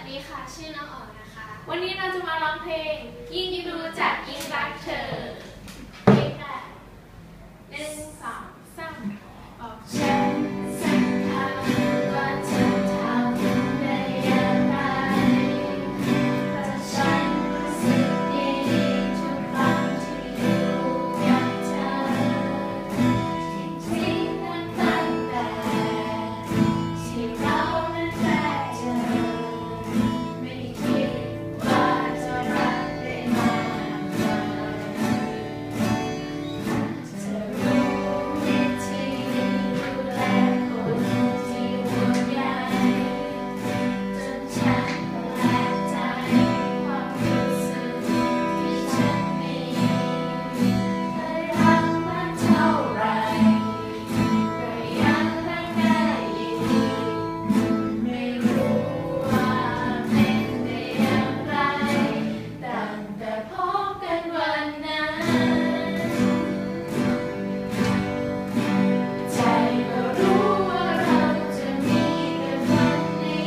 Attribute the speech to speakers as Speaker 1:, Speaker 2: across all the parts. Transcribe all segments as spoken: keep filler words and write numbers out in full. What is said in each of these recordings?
Speaker 1: ดีค่ะชื่อน้องอ๋อนะคะ
Speaker 2: วันนี้เราจะมาร้องเพลงยิ่งดูจากยิ่งรักเธอเพลงแรกหนึ่งสองสามออกฉันสัญญาว่าเธอทำได้อย่างไรเพราะฉันรู้สึกดีทุกครั้งที่อยู่กับเธอจริงๆนั้นตั้งแต่ที่เรานั้นแรกเจอไม่คิดว่าจะรักได้มากกว่าเธอรู้วิธีดูแลคนที่ห่วงใยจนฉันแปลกใจความรู้สึกที่ฉันมีเคยรักมาเท่าไรก็ยังรักได้อีกไม่รู้ว่าเป็นได้อย่างไรตั้งแต่พบกันวันนั้นใจก็รู้ว่าเราจะมีกันวันนี้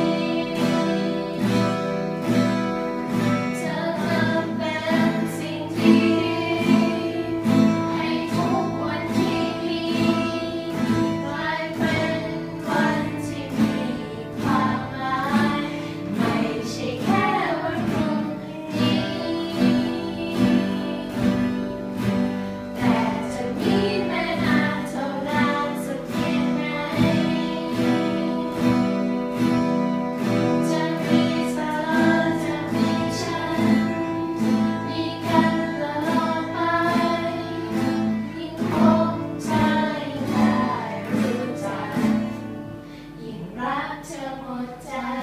Speaker 2: เธอเติมเต็มสิ่งที่ดีให้ทุกวันที่มีกลายเป็นวันที่มีความหมายไม่ใช่แค่วันพรุ่งนี้แต่จะมีแม้นานเท่านานสักเพียงไหนจะมีเธอจะมีฉันมีกันตลอดไปยิ่งพบเธอยิ่งได้รู้จักยิ่งรักเธอหมดใจ